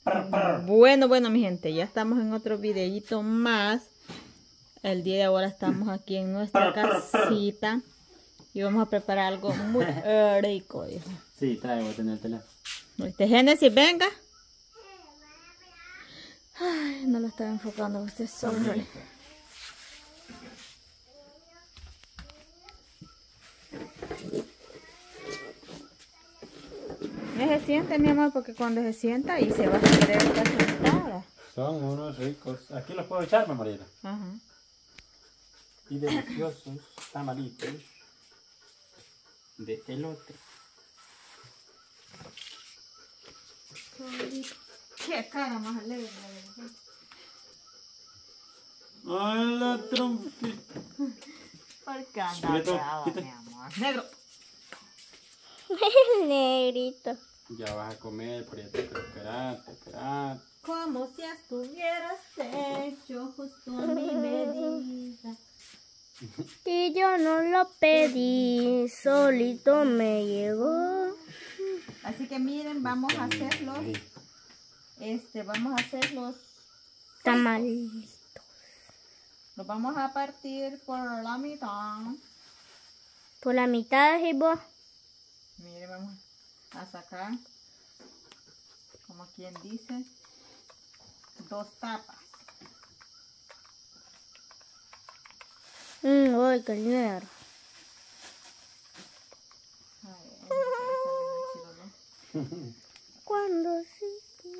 Bueno, mi gente, ya estamos en otro videíto más. El día de ahora estamos aquí en nuestra casita y vamos a preparar algo muy rico, hijo. Sí, traigo a tener el teléfono. Génesis, venga. Ay, no lo estaba enfocando usted solo. Se siente, mi amor, porque cuando se sienta ahí se va a querer estar sentada. Son unos ricos. Aquí los puedo echar, Mariela. Ajá. Y deliciosos tamalitos de elote. Qué cara más alegre. ¡Ay, la trompita! ¿Por qué anda brava, mi amor? Negro. Negrito. Ya vas a comer, Prieto. Esperate. Como si estuvieras hecho justo a mi medida. Y yo no lo pedí, solito me llegó. Así que miren, vamos a hacerlos. Vamos a hacer los Tamalitos. Los vamos a partir por la mitad. Por la mitad, y vos. Miren, vamos a sacar, como quien dice, 2 tapas. Uy, qué negro. Cuando sí.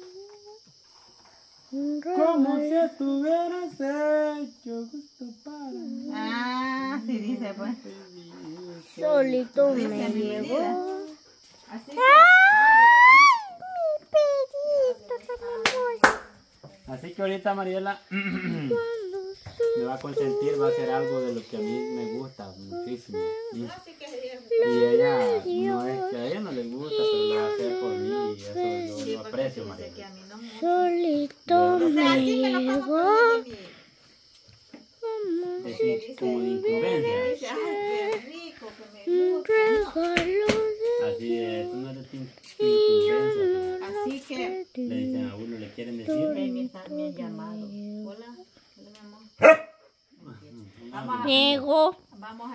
Como si estuvieras hecho justo para mí. Ah, sí dice pues. Solito Dice me mi llegó. medida. Así que, Mi pedito tan hermoso. Así que ahorita Mariela Cuando me va a consentir, va a hacer algo de lo que a mí me gusta muchísimo. así que se Y ella, no es que a ella no le gusta, pero lo va a hacer por mí y eso yo lo aprecio, que Mariela. a mí no me gusta. solito me Así que no pasa llegó. por de mí. Como de incumbencia. Dice, ay, qué rico que me gusta. Regalo de Así es, tú no eres incumbencia. Así que, Le dicen a uno, le quieren decir. me han llamado. Hola, hola mi amor. Llegó. Vamos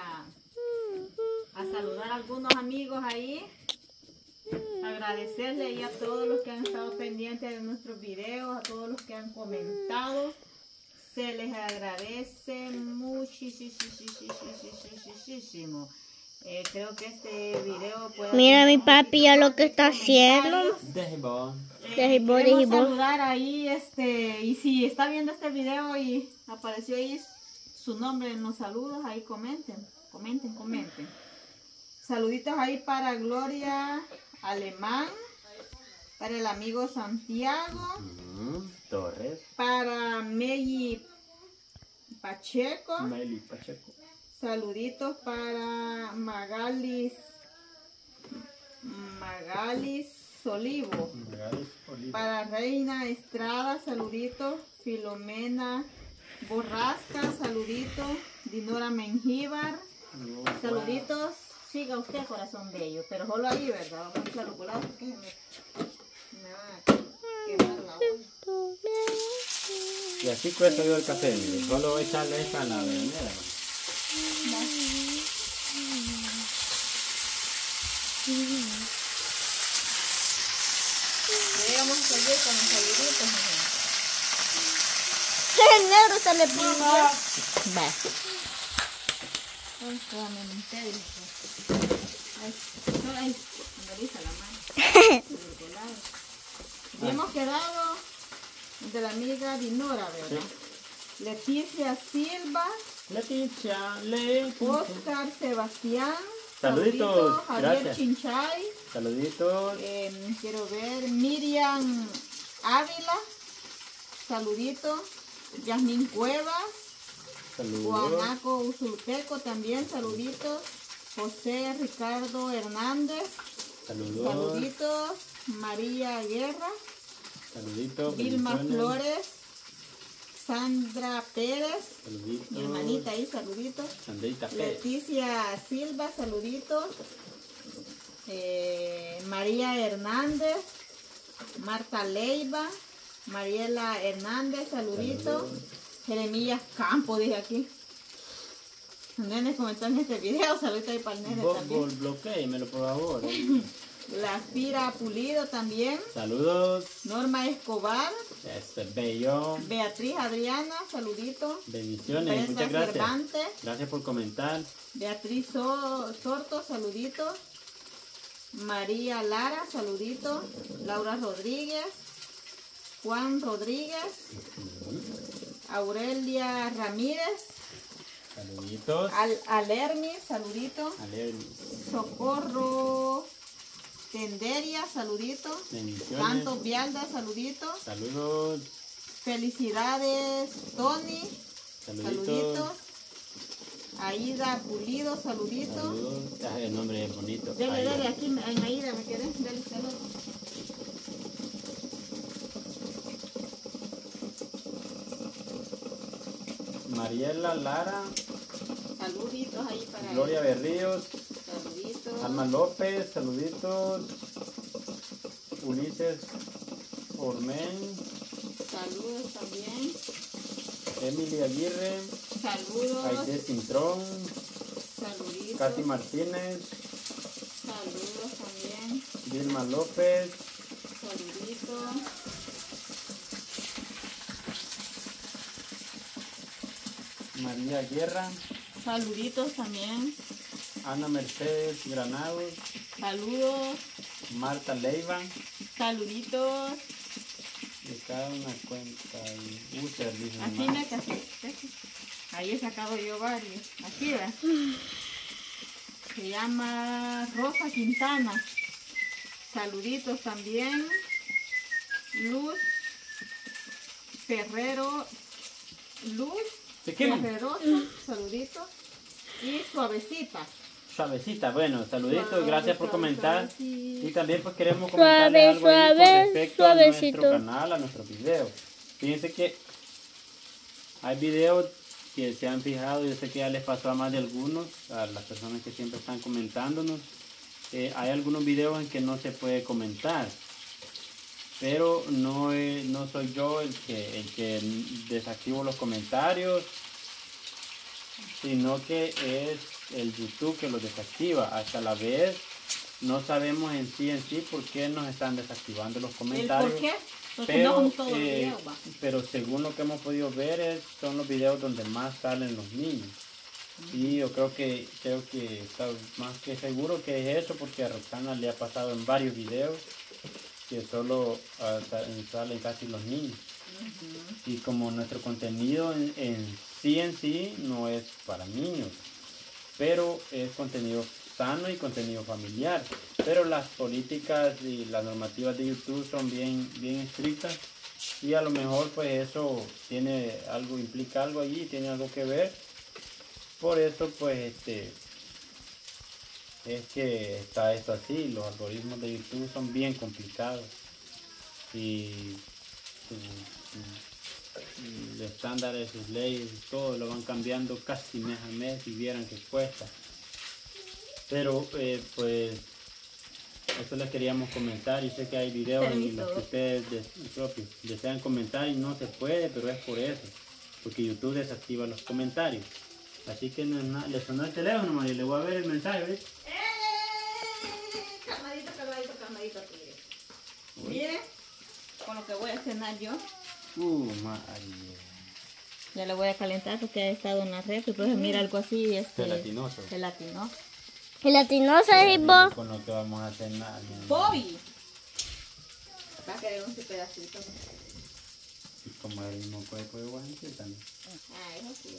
a saludar a algunos amigos ahí. Agradecerle ahí a todos los que han estado pendientes de nuestros videos, a todos los que han comentado. Se les agradece muchísimo. Creo que este video puede... Mira mi papi ya lo que está haciendo. Queremos saludar ahí, y si está viendo este video y apareció ahí su nombre en los saludos, ahí comenten. Saluditos ahí para Gloria Alemán, para el amigo Santiago, Torres. para Meli Pacheco. Saluditos para Magalis Solivo. Para Reina Estrada, saluditos. Filomena Borrasca, saluditos. Dinora Mengíbar, saluditos. Siga usted, corazón bello, pero solo ahí, ¿verdad? Vamos a echar los volados porque me va a quemar la olla. Y así cuesta yo el café, mire. Solo voy a echarle esta a la venera. Vamos a seguir con los saluditos. El negro se le puso. Va. Ay, la mano. Y hemos quedado de la amiga Dinora, ¿verdad? Sí. Leticia Silva. Oscar Sebastián. Saluditos. Javier Gracias. Chinchay. Saluditos. Quiero ver. Miriam Ávila. Saluditos. Yasmín Cuevas. Saludos. Guanaco Usulteco también, saluditos. José Ricardo Hernández. Saluditos. María Guerra. Saluditos. Vilma Flores. Sandra Pérez. Saluditos. Mi hermanita ahí, saluditos. Sandrita Pérez. Leticia Silva, saluditos. María Hernández. Marta Leiva, Mariela Hernández, saludito. Jeremías Campo, dije aquí. Nene comentó en este video, saludito ahí para el nene también. Bloquéemelo por favor. La Fira Pulido también. Saludos. Norma Escobar. Este bello. Beatriz Adriana, saludito. Bendiciones, Brenda muchas gracias. Cervantes. Gracias por comentar. Beatriz Sorto, saludito. María Lara, saludito. Laura Rodríguez. Juan Rodríguez. Aurelia Ramírez. Saluditos. Alermis, saludito. Alermis. Socorro Tenderia, saludito. Bendiciones. Santos Vialda, saludito. Saludos. Felicidades, Tony. Saluditos. Aida Pulido, saludito. Saludos. Ah, el nombre es bonito. Dele, aquí en Aida, ¿me querés? Dele, saludos. Mariela Lara. Saluditos ahí para Gloria Berríos. Saluditos. Alma López. Saluditos. Ulises Ormen. Saludos también. Emily Aguirre. Saludos. Aide Cintrón. Saluditos. Katy Martínez. Saludos también. Vilma López. Saluditos. María Guerra. Saluditos también. Ana Mercedes Granados. Saludos. Marta Leiva. Saluditos. De cada una cuenta. Y user, dice Así mamá. me casé. Ahí he sacado yo varios. Aquí va. Se llama Rosa Quintana. Saluditos también. Luz Ferrero. Luz ¿Se queman? Ferreroso. Saluditos. Y Suavecita. Suavecita, bueno, saluditos, Suave, gracias por suave, comentar. suavecita. Y también pues queremos Suave, comentarle algo ahí con suave, respecto a suavecito. nuestro canal, a nuestros videos. Fíjense que hay videos que se han fijado, yo sé que ya les pasó a más de algunos, a las personas que siempre están comentándonos. Hay algunos videos en que no se puede comentar, pero no soy yo el que desactivo los comentarios, sino que es el YouTube que los desactiva. Hasta la vez no sabemos en sí por qué nos están desactivando los comentarios. ¿El por qué? Porque Pero, no son todos los videos, va. pero según lo que hemos podido ver son los videos donde más salen los niños. Y yo creo que está más que seguro que es eso, porque a Roxana le ha pasado en varios videos que solo salen casi los niños. Y como nuestro contenido en sí no es para niños, pero es contenido sano y contenido familiar. Pero las políticas y las normativas de YouTube son bien estrictas, y a lo mejor pues eso tiene algo, implica algo allí, tiene algo que ver. Por eso pues es que está esto así. Los algoritmos de YouTube son bien complicados y los estándares, sus leyes, todo lo van cambiando casi mes a mes, y vieran que cuesta. Pero pues eso les queríamos comentar. Y sé que hay videos en los que ustedes desean comentar y no se puede, pero es por eso, porque YouTube desactiva los comentarios. Así que no es nada. Le sonó el teléfono, María, le voy a ver el mensaje, ¿ves? Calmadito, tigre. Mire, con lo que voy a cenar yo. María. Ya le voy a calentar porque ha estado en la red. Y pues mira algo así. Gelatinoso. Gelatinoso. Gelatinosa y vos. Con lo que vamos a cenar. Bobby. Va a querer un pedacito. Y como el mismo cuerpo de guante también. Ah, eso sí.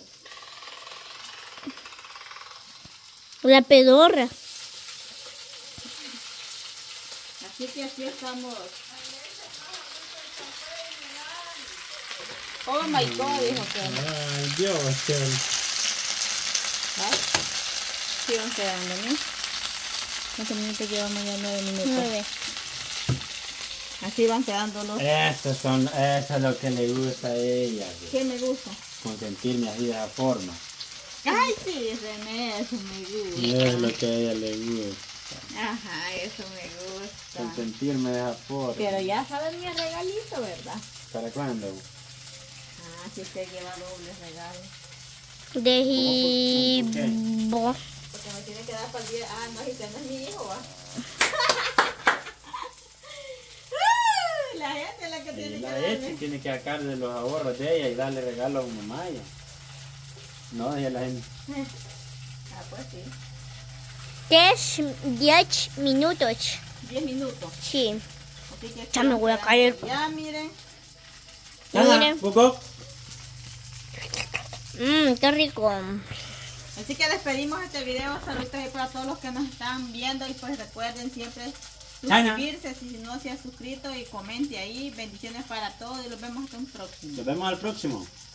La pedorra. Así que así estamos. Oh my God, dijo que. Ay, Dios, ¿Ay? Sí, van quedando, ¿no? ¿Cuántos minutos llevamos ya? 9 minutos. 9. Así van quedando los. Eso es lo que le gusta a ella. ¿Qué me gusta? Consentirme así de esa forma. Ay, sí, René, eso me gusta. Es lo que a ella le gusta. Ajá, eso me gusta. Consentirme de esa forma. Pero ya saben mi regalito, ¿verdad? ¿Para cuándo? Ah, si usted lleva dobles regalos. De Hibo. Porque me tiene que dar para el día. Ah, no, si usted no es mi hijo, va. La gente es la que tiene que La darle. Echi tiene que sacar de los ahorros de ella y darle regalo a una maya. No, ella la gente. Ah, pues sí. 10 minutos. 10 minutos. Sí. Así que Ya me voy a caer. ya, miren. Miren. ¿Poco? Qué rico. Así que despedimos este video. Saludos para todos los que nos están viendo. Y pues recuerden siempre suscribirse si no se han suscrito. Y comente ahí. Bendiciones para todos. Y los vemos hasta un próximo. Nos vemos al próximo.